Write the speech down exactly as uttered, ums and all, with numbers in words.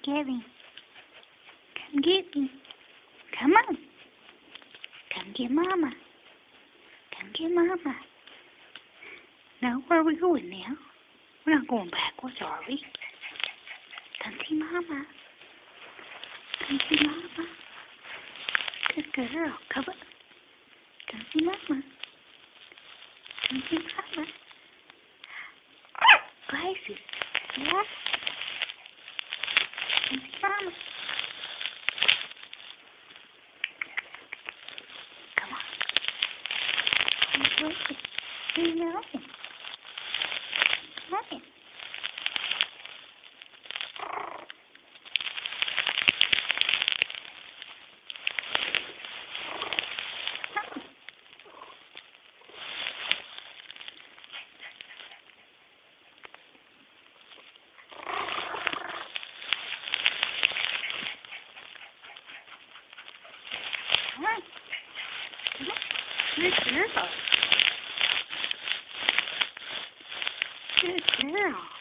get me. Come get me. Come on. Come get Mama. Come get Mama. Now, where are we going now? We're not going backwards, are we? Come see Mama. Come see Mama. Good girl. Come on. Come see Mama. Come see Mama. Glasses. Yeah? Come see Mama. Come on. Come on. You know. Come on. Come on. Come on. Good girl. Good girl.